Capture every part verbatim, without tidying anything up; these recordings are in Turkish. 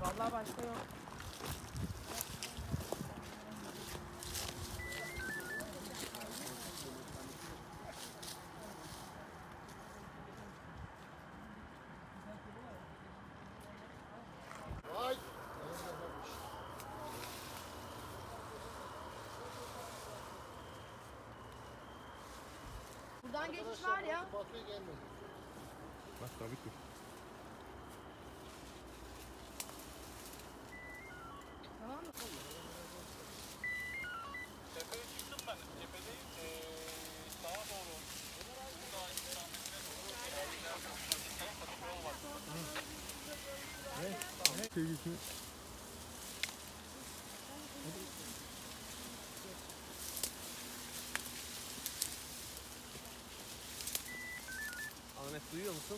Vallahi başka yok. Vay. Buradan geçiş var ya. Batıyor gelmedi. Bak tabii ki. Tamam mı? Tepeye çıktım ben. Tepedeyim. Ee, sağa doğru. Burada istametine doğru. Ne? Ne? Sevgisi. Ahmet duyuyor musun?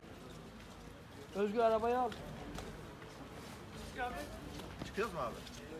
Özgür arabayı al. Çıkıyoruz mu abi?